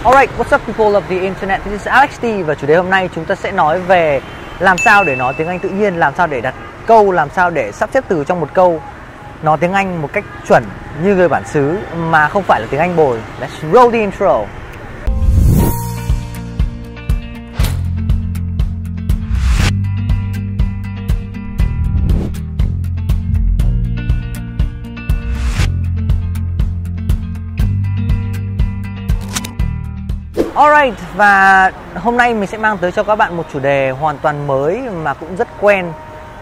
Alright, what's up people of the internet? This is Alex T và chủ đề hôm nay chúng ta sẽ nói về làm sao để nói tiếng Anh tự nhiên, làm sao để đặt câu, làm sao để sắp xếp từ trong một câu nói tiếng Anh một cách chuẩn như người bản xứ mà không phải là tiếng Anh bồi. Let's roll the intro. Alright, và hôm nay mình sẽ mang tới cho các bạn một chủ đề hoàn toàn mới mà cũng rất quen.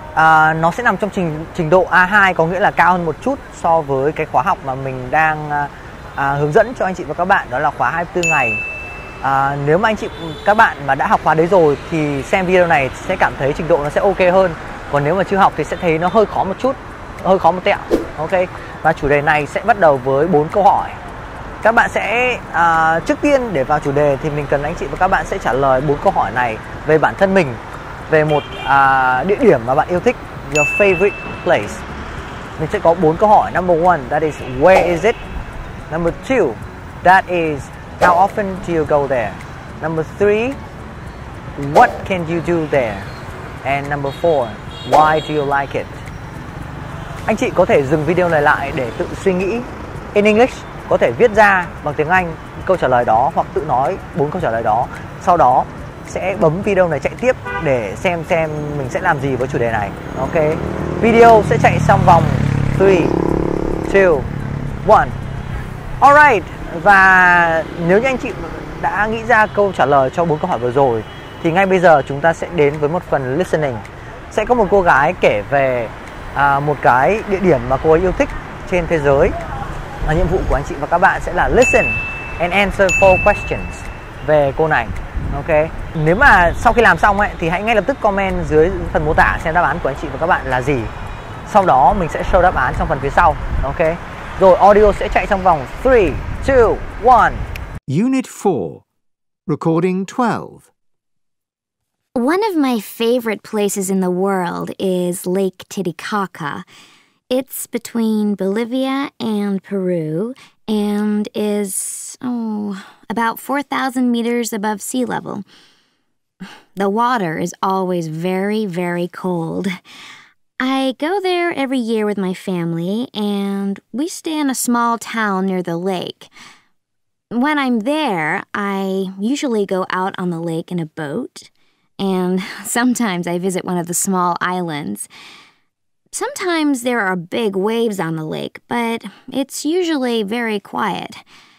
Nó sẽ nằm trong trình độ A2, có nghĩa là cao hơn một chút so với cái khóa học mà mình đang hướng dẫn cho anh chị và các bạn, đó là khóa 24 ngày. Nếu mà anh chị các bạn mà đã học khóa đấy rồi thì xem video này sẽ cảm thấy trình độ nó sẽ ok hơn. Còn nếu mà chưa học thì sẽ thấy nó hơi khó một chút, hơi khó một tẹo. Ok, và chủ đề này sẽ bắt đầu với 4 câu hỏi. Các bạn sẽ trước tiên để vào chủ đề thì mình cần anh chị và các bạn sẽ trả lời 4 câu hỏi này về bản thân mình, về một địa điểm mà bạn yêu thích, your favorite place. Mình sẽ có 4 câu hỏi. Number 1, that is where is it? Number 2, that is how often do you go there? Number 3, what can you do there? And number 4, why do you like it? Anh chị có thể dừng video này lại để tự suy nghĩ in English, có thể viết ra bằng tiếng Anh câu trả lời đó hoặc tự nói 4 câu trả lời đó. Sau đó sẽ bấm video này chạy tiếp để xem mình sẽ làm gì với chủ đề này. Ok, video sẽ chạy trong vòng 3, 2, 1. Alright, và nếu như anh chị đã nghĩ ra câu trả lời cho 4 câu hỏi vừa rồi thì ngay bây giờ chúng ta sẽ đến với một phần listening. Sẽ có một cô gái kể về một cái địa điểm mà cô ấy yêu thích trên thế giới. Nhiệm vụ của anh chị và các bạn sẽ là listen and answer 4 questions về cô này. Ok, nếu mà sau khi làm xong ấy thì hãy ngay lập tức comment dưới phần mô tả xem đáp án của anh chị và các bạn là gì. Sau đó mình sẽ show đáp án trong phần phía sau. Ok, rồi audio sẽ chạy trong vòng 3, 2, 1. Unit 4, Recording 12. One of my favorite places in the world is Lake Titicaca. It's between Bolivia and Peru and is, about 4,000 meters above sea level. The water is always very, very cold. I go there every year with my family, and we stay in a small town near the lake. When I'm there, I usually go out on the lake in a boat, and sometimes I visit one of the small islands. Sometimes there are big waves on the lake, but it's usually very quiet.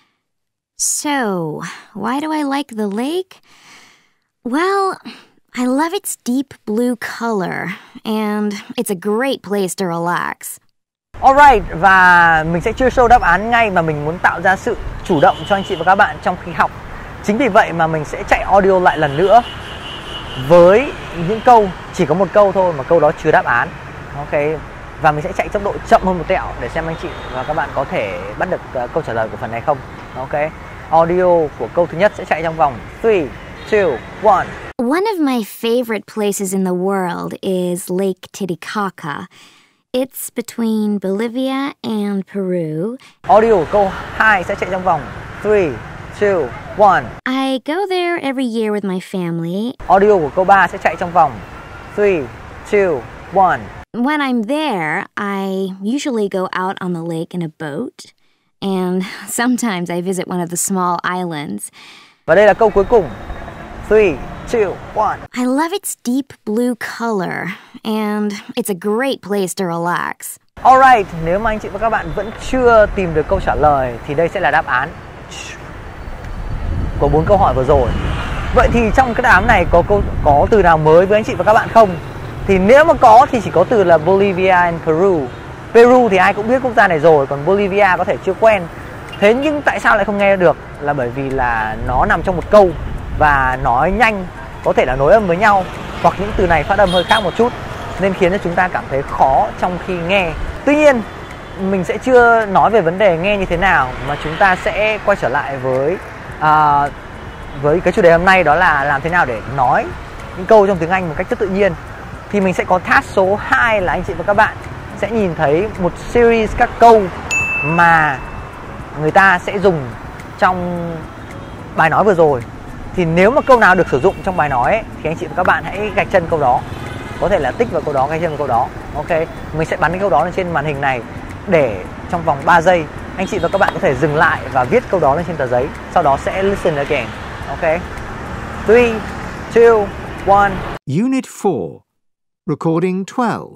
So, why do I like the lake? Well, I love its deep blue color, and it's a great place to relax. Alright, và mình sẽ chưa show đáp án ngay mà mình muốn tạo ra sự chủ động cho anh chị và các bạn trong khi học. Chính vì vậy mà mình sẽ chạy audio lại lần nữa với những câu, chỉ có một câu thôi mà câu đó chưa đáp án. Ok, và mình sẽ chạy tốc độ chậm hơn một tẹo để xem anh chị và các bạn có thể bắt được câu trả lời của phần này không. Ok, audio của câu thứ nhất sẽ chạy trong vòng 3, 2, 1. One of my favorite places in the world is Lake Titicaca. It's between Bolivia and Peru. Audio của câu 2 sẽ chạy trong vòng 3, 2, 1. I go there every year with my family. Audio của câu 3 sẽ chạy trong vòng 3, 2, 1. When I'm there, I usually go out on the lake in a boat, and sometimes I visit one of the small islands. Và đây là câu cuối cùng. 3, 2, 1. I love its deep blue color, and it's a great place to relax. Alright, nếu mà anh chị và các bạn vẫn chưa tìm được câu trả lời thì đây sẽ là đáp án của 4 câu hỏi vừa rồi. Vậy thì trong cái đáp án này có từ nào mới với anh chị và các bạn không? Thì nếu mà có thì chỉ có từ là Bolivia and Peru. Peru thì ai cũng biết quốc gia này rồi, còn Bolivia có thể chưa quen. Thế nhưng tại sao lại không nghe được? Là bởi vì là nó nằm trong một câu và nói nhanh, có thể là nối âm với nhau, hoặc những từ này phát âm hơi khác một chút, nên khiến cho chúng ta cảm thấy khó trong khi nghe. Tuy nhiên, mình sẽ chưa nói về vấn đề nghe như thế nào, mà chúng ta sẽ quay trở lại với cái chủ đề hôm nay, đó là làm thế nào để nói những câu trong tiếng Anh một cách rất tự nhiên. Thì mình sẽ có task số 2 là anh chị và các bạn sẽ nhìn thấy một series các câu mà người ta sẽ dùng trong bài nói vừa rồi thì nếu mà câu nào được sử dụng trong bài nói ấy, thì anh chị và các bạn hãy gạch chân câu đó. Có thể là tích vào câu đó, gạch chân vào câu đó. Ok, mình sẽ bắn cái câu đó lên trên màn hình này để trong vòng 3 giây anh chị và các bạn có thể dừng lại và viết câu đó lên trên tờ giấy. Sau đó sẽ listen again. Ok, 3, 2, 1. Unit 4. Recording 12.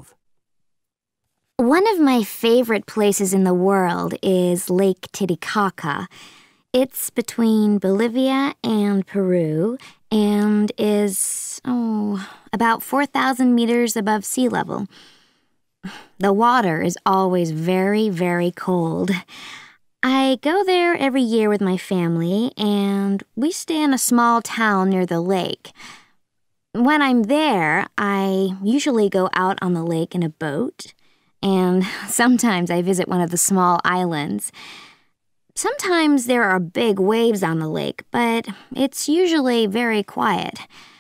One of my favorite places in the world is Lake Titicaca. It's between Bolivia and Peru and is, about 4,000 meters above sea level. The water is always very, very cold. I go there every year with my family, and we stay in a small town near the lake. When I'm there, I usually go out on the lake in a boat, and sometimes I visit one of the small islands. Sometimes there are big waves on the lake, but it's usually very quiet.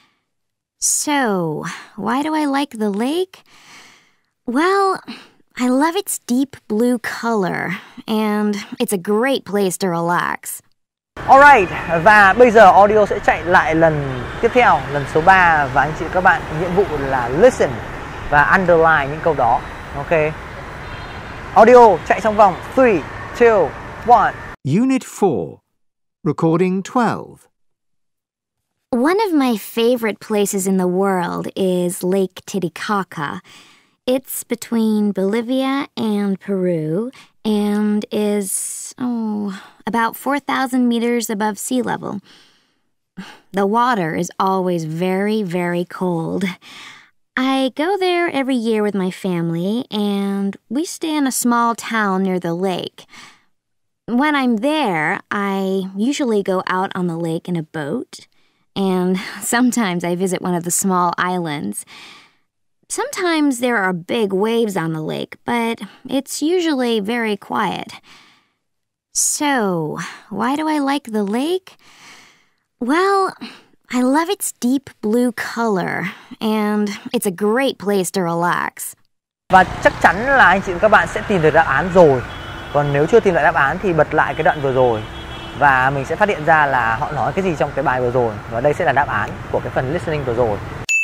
So, why do I like the lake? Well, I love its deep blue color, and it's a great place to relax. Alright, và bây giờ audio sẽ chạy lại lần tiếp theo, lần số 3. Và anh chị các bạn, nhiệm vụ là listen và underline những câu đó. Ok, audio chạy trong vòng 3, 2, 1. Unit 4. Recording 12. One of my favorite places in the world is Lake Titicaca. It's between Bolivia and Peru and is, about 4,000 meters above sea level. The water is always very, very cold. I go there every year with my family, and we stay in a small town near the lake. When I'm there, I usually go out on the lake in a boat, and sometimes I visit one of the small islands. Sometimes there are big waves on the lake, but it's usually very quiet. So, why do I like the lake? Well, I love its deep blue color, and it's a great place to relax. Và chắc chắn là anh chị và các bạn sẽ tìm được đáp án rồi. Còn nếu chưa tìm được đáp án thì bật lại cái đoạn vừa rồi và mình sẽ phát hiện ra là họ nói cái gì trong cái bài vừa rồi. Và đây sẽ là đáp án của cái phần listening vừa rồi.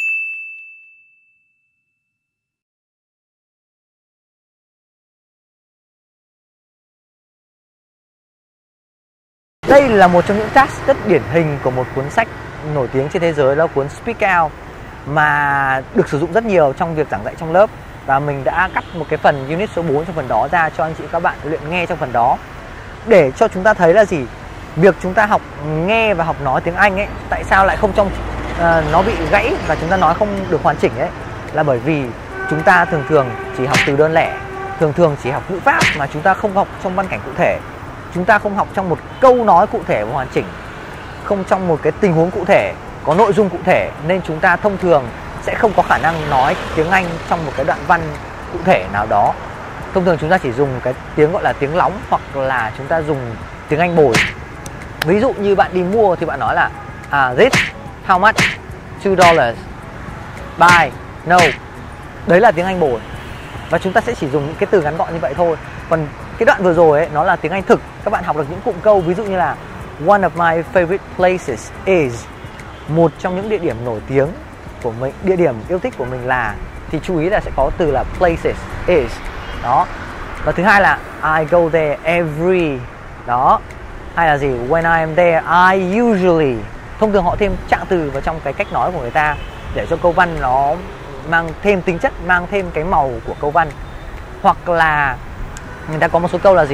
Đây là một trong những task rất điển hình của một cuốn sách nổi tiếng trên thế giới, đó là cuốn Speak Out, mà được sử dụng rất nhiều trong việc giảng dạy trong lớp. Và mình đã cắt một cái phần unit số 4 trong phần đó ra cho anh chị các bạn luyện nghe trong phần đó, để cho chúng ta thấy là gì? Việc chúng ta học nghe và học nói tiếng Anh ấy, tại sao lại không nó bị gãy và chúng ta nói không được hoàn chỉnh ấy, là bởi vì chúng ta thường chỉ học từ đơn lẻ, thường chỉ học ngữ pháp mà chúng ta không học trong văn cảnh cụ thể. Chúng ta không học trong một câu nói cụ thể và hoàn chỉnh, không trong một cái tình huống cụ thể, có nội dung cụ thể, nên chúng ta thông thường sẽ không có khả năng nói tiếng Anh trong một cái đoạn văn cụ thể nào đó. Thông thường chúng ta chỉ dùng cái tiếng gọi là tiếng lóng, hoặc là chúng ta dùng tiếng Anh bồi. Ví dụ như bạn đi mua thì bạn nói là this, how much, $2, buy, no. Đấy là tiếng Anh bồi. Và chúng ta sẽ chỉ dùng những cái từ ngắn gọn như vậy thôi. Còn cái đoạn vừa rồi ấy, nó là tiếng Anh thực. Các bạn học được những cụm câu ví dụ như là one of my favorite places is, một trong những địa điểm nổi tiếng của mình, địa điểm yêu thích của mình là, thì chú ý là sẽ có từ là places, is. Đó. Và thứ hai là I go there every. Đó. Hay là gì? When I am there, I usually. Thông thường họ thêm trạng từ vào trong cái cách nói của người ta để cho câu văn nó mang thêm tính chất, mang thêm cái màu của câu văn. Hoặc là người ta có một số câu là gì?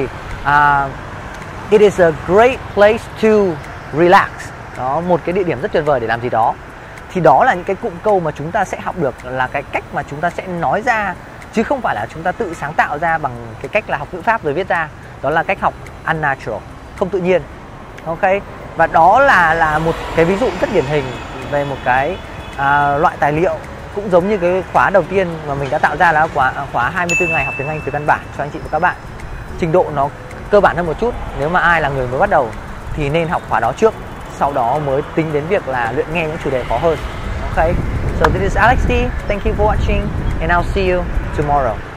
It is a great place to relax. Đó, một cái địa điểm rất tuyệt vời để làm gì đó. Thì đó là những cái cụm câu mà chúng ta sẽ học được, là cái cách mà chúng ta sẽ nói ra, chứ không phải là chúng ta tự sáng tạo ra bằng cái cách là học ngữ pháp rồi viết ra. Đó là cách học unnatural, không tự nhiên. Ok. Và đó là một cái ví dụ rất điển hình về một cái loại tài liệu cũng giống như cái khóa đầu tiên mà mình đã tạo ra, là khóa 24 ngày học tiếng Anh từ căn bản cho anh chị và các bạn. Trình độ nó cơ bản hơn một chút. Nếu mà ai là người mới bắt đầu thì nên học khóa đó trước, sau đó mới tính đến việc là luyện nghe những chủ đề khó hơn. Ok. So this is Alex D. Thank you for watching and I'll see you tomorrow.